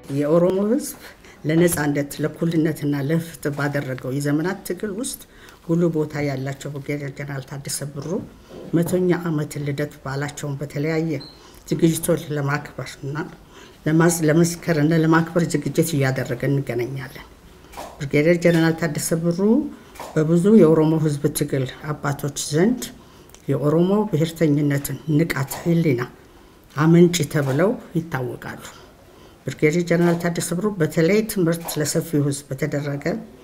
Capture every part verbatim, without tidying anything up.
የኦሮሞ ህዝብ ለነጻነት ለኩልነትና ለፍትህ ባደረገው የዘመናት ትግል ውስጥ ሁሉ ቦታ ያላቸው የጀነራል ታደሰ ብሩ መቶኛ ዓመት ልደት ባላቸውን በተለያየ ዝግጅቶች ለማክበርና ለመስከረና ለማክበር ዝግጅት እያደረገን እንገናኛለን። ብርጌዲየር ጀነራል ታደሰ ብሩ በብዙ የኦሮሞ ህዝብ ትግል አባቶች ዘንድ የኦሮሞ ብሔርተኝነትን ንቃት ህሊና አመንጭ ተብለው ይታወቃሉ። ብርጌዲየር ጀነራል ታደሰ ብሩ በተለይ ትምህርት ለሰፊው ህዝብ በተደረገ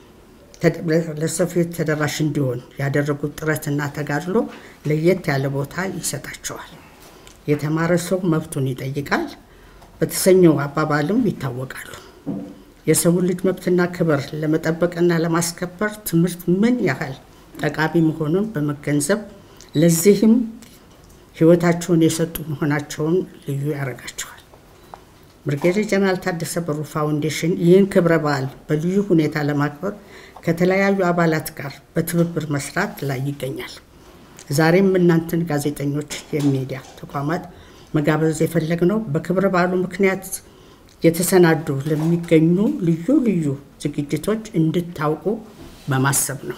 ለሰፊው ተደራሽ እንዲሆን ያደረጉት ጥረትና ተጋድሎ ለየት ያለ ቦታ ይሰጣቸዋል። የተማረ ሰው መብቱን ይጠይቃል በተሰኘው አባባልም ይታወቃሉ። የሰው ልጅ መብትና ክብር ለመጠበቅና ለማስከበር ትምህርት ምን ያህል ጠቃሚ መሆኑን በመገንዘብ ለዚህም ህይወታቸውን የሰጡ መሆናቸውን ልዩ ያረጋቸዋል። ብርጌዲየር ጀነራል ታደሰ ብሩ ፋውንዴሽን ይህን ክብረ በዓል በልዩ ሁኔታ ለማክበር ከተለያዩ አባላት ጋር በትብብር መስራት ላይ ይገኛል። ዛሬም እናንተን ጋዜጠኞች የሚዲያ ተቋማት መጋበዝ የፈለግነው በክብረ በዓሉ ምክንያት የተሰናዱ ለሚገኙ ልዩ ልዩ ዝግጅቶች እንድታውቁ በማሰብ ነው።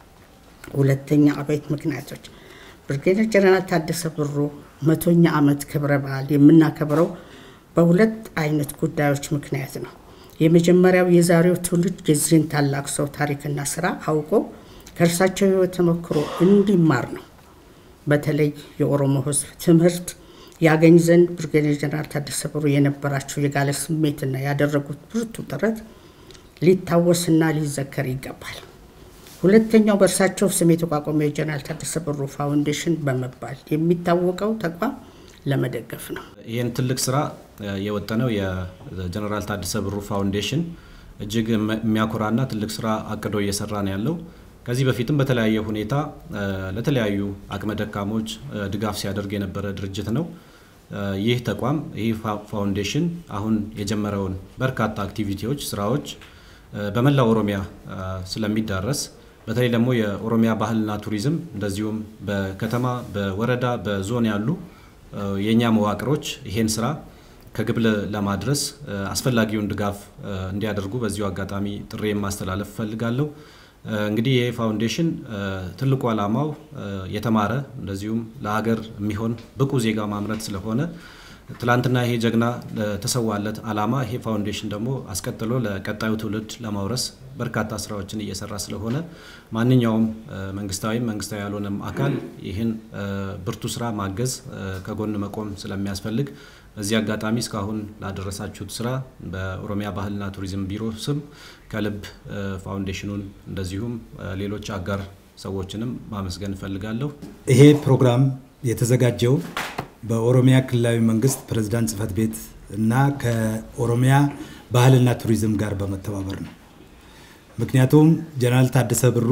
ሁለተኛ አበይት ምክንያቶች ብርጌዲየር ጀነራል ታደሰ ብሩ መቶኛ ዓመት ክብረ በዓል የምናከብረው በሁለት አይነት ጉዳዮች ምክንያት ነው። የመጀመሪያው የዛሬው ትውልድ የዚህን ታላቅ ሰው ታሪክና ስራ አውቆ ከርሳቸው ህይወት ተመክሮ እንዲማር ነው። በተለይ የኦሮሞ ህዝብ ትምህርት ያገኝ ዘንድ ብርጌዲየር ጀነራል ታደሰ ብሩ የነበራቸው የጋለ ስሜትና ያደረጉት ብርቱ ጥረት ሊታወስና ሊዘከር ይገባል። ሁለተኛው በርሳቸው ስም የተቋቋመው የጀነራል ታደሰ ብሩ ፋውንዴሽን በመባል የሚታወቀው ተቋም ለመደገፍ ነው። ይሄን ትልቅ ስራ የወጣነው የጀነራል ታደሰ ብሩ ፋውንዴሽን እጅግ የሚያኮራና ትልቅ ስራ አቅዶ እየሰራ ነው ያለው። ከዚህ በፊትም በተለያየ ሁኔታ ለተለያዩ አቅመ ደካሞች ድጋፍ ሲያደርግ የነበረ ድርጅት ነው። ይህ ተቋም ይህ ፋውንዴሽን አሁን የጀመረውን በርካታ አክቲቪቲዎች ስራዎች በመላው ኦሮሚያ ስለሚዳረስ በተለይ ደግሞ የኦሮሚያ ባህልና ቱሪዝም እንደዚሁም በከተማ በወረዳ በዞን ያሉ የኛ መዋቅሮች ይሄን ስራ ከግብ ለማድረስ አስፈላጊውን ድጋፍ እንዲያደርጉ በዚሁ አጋጣሚ ጥሪ ማስተላለፍ ፈልጋለሁ። እንግዲህ ይሄ ፋውንዴሽን ትልቁ ዓላማው የተማረ እንደዚሁም ለሀገር የሚሆን ብቁ ዜጋ ማምረት ስለሆነ ትላንትና ይሄ ጀግና ተሰዋለት ዓላማ ይሄ ፋውንዴሽን ደግሞ አስቀጥሎ ለቀጣዩ ትውልድ ለማውረስ በርካታ ስራዎችን እየሰራ ስለሆነ ማንኛውም መንግስታዊ መንግስታዊ ያልሆነም አካል ይሄን ብርቱ ስራ ማገዝ ከጎን መቆም ስለሚያስፈልግ በዚህ አጋጣሚ እስካሁን ላደረሳችሁት ስራ በኦሮሚያ ባህልና ቱሪዝም ቢሮ ስም ከልብ ፋውንዴሽኑን እንደዚሁም ሌሎች አጋር ሰዎችንም ማመስገን ፈልጋለሁ። ይሄ ፕሮግራም የተዘጋጀው በኦሮሚያ ክልላዊ መንግስት ፕሬዝዳንት ጽፈት ቤት እና ከኦሮሚያ ባህልና ቱሪዝም ጋር በመተባበር ነው። ምክንያቱም ጀነራል ታደሰ ብሩ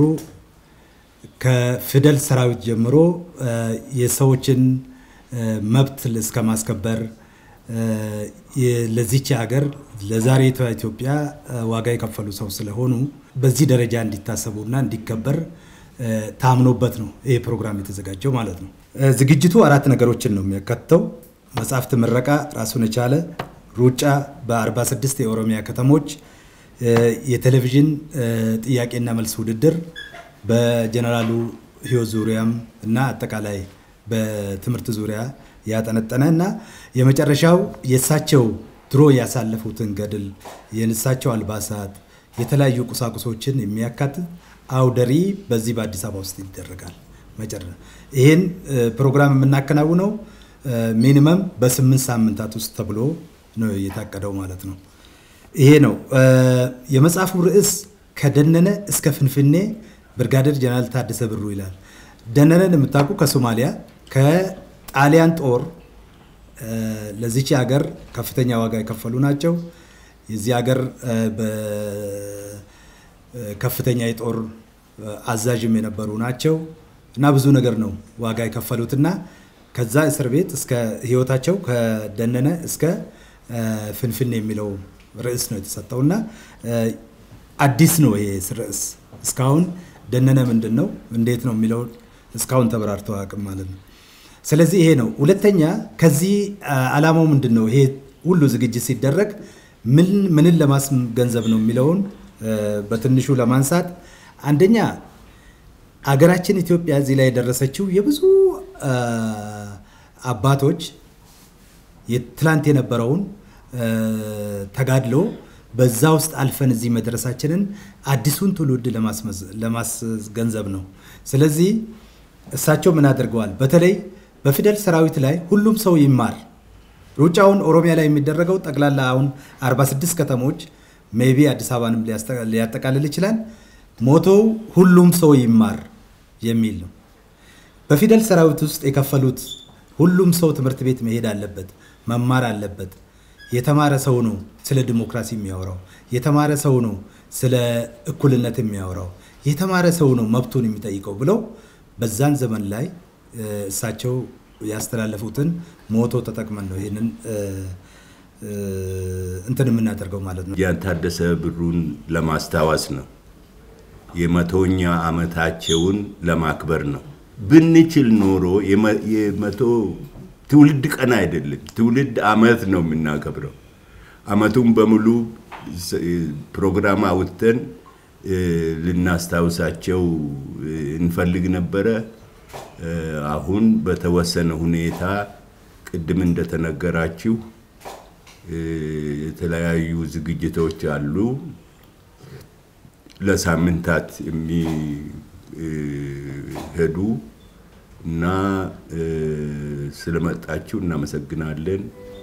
ከፊደል ሰራዊት ጀምሮ የሰዎችን መብት እስከ ማስከበር ለዚች ሀገር ለዛሬቷ ኢትዮጵያ ዋጋ የከፈሉ ሰው ስለሆኑ በዚህ ደረጃ እንዲታሰቡና እንዲከበር ታምኖበት ነው ይሄ ፕሮግራም የተዘጋጀው ማለት ነው። ዝግጅቱ አራት ነገሮችን ነው የሚያካትተው። መጽሐፍት ምረቃ ራሱን የቻለ ሩጫ በ46 የኦሮሚያ ከተሞች የቴሌቪዥን ጥያቄና መልስ ውድድር በጀነራሉ ህይወት ዙሪያም እና አጠቃላይ በትምህርት ዙሪያ ያጠነጠነና የመጨረሻው የሳቸው ድሮ ያሳለፉትን ገድል የንሳቸው አልባሳት የተለያዩ ቁሳቁሶችን የሚያካትት አውደሪ በዚህ በአዲስ አበባ ውስጥ ይደረጋል። መጨረሻ ይሄን ፕሮግራም የምናከናውነው ሚኒመም በስምንት ሳምንታት ውስጥ ተብሎ ነው የታቀደው ማለት ነው። ይሄ ነው የመጽሐፉ ርዕስ ከደነነ እስከ ፍንፍኔ ብርጋዴር ጀነራል ታደሰ ብሩ ይላል። ደነነን የምታውቁ ከሶማሊያ ከጣሊያን ጦር ለዚች ሀገር ከፍተኛ ዋጋ የከፈሉ ናቸው። የዚህ ሀገር ከፍተኛ የጦር አዛዥም የነበሩ ናቸው እና ብዙ ነገር ነው ዋጋ የከፈሉትና ከዛ እስር ቤት እስከ ህይወታቸው ከደነነ እስከ ፍንፍኔ የሚለው ርዕስ ነው የተሰጠውና አዲስ ነው ይሄ ርዕስ። እስካሁን ደነነ ምንድነው እንዴት ነው የሚለው እስካሁን ተበራርተው አቅም ማለት ነው። ስለዚህ ይሄ ነው። ሁለተኛ ከዚህ ዓላማው ምንድነው? ይሄ ሁሉ ዝግጅት ሲደረግ ምን ምንን ለማስገንዘብ ነው የሚለውን በትንሹ ለማንሳት አንደኛ አገራችን ኢትዮጵያ እዚህ ላይ ደረሰችው የብዙ አባቶች የትላንት የነበረውን ተጋድሎ በዛ ውስጥ አልፈን እዚህ መድረሳችንን አዲሱን ትውልድ ለማስገንዘብ ነው። ስለዚህ እሳቸው ምን አድርገዋል? በተለይ በፊደል ሰራዊት ላይ ሁሉም ሰው ይማር ሩጫውን ኦሮሚያ ላይ የሚደረገው ጠቅላላ አሁን አርባ ስድስት ከተሞች ሜቢ አዲስ አበባንም ሊያጠቃልል ይችላል ሞቶው ሁሉም ሰው ይማር የሚል ነው። በፊደል ሰራዊት ውስጥ የከፈሉት ሁሉም ሰው ትምህርት ቤት መሄድ አለበት መማር አለበት የተማረ ሰው ነው ስለ ዲሞክራሲ የሚያወራው የተማረ ሰው ነው ስለ እኩልነት የሚያወራው የተማረ ሰው ነው መብቱን የሚጠይቀው ብለው በዛን ዘመን ላይ እሳቸው ያስተላለፉትን ሞቶ ተጠቅመን ነው ይሄንን እንትን የምናደርገው ማለት ነው። ያንታደሰ ብሩን ለማስታወስ ነው የመቶኛ አመታቸውን ለማክበር ነው። ብንችል ኖሮ የመቶ ትውልድ ቀን አይደለም ትውልድ አመት ነው የምናከብረው። አመቱን በሙሉ ፕሮግራም አውጥተን ልናስታውሳቸው እንፈልግ ነበር። አሁን በተወሰነ ሁኔታ ቅድም እንደተነገራችሁ የተለያዩ ዝግጅቶች አሉ ለሳምንታት የሚሄዱ እና ስለመጣችሁ እናመሰግናለን።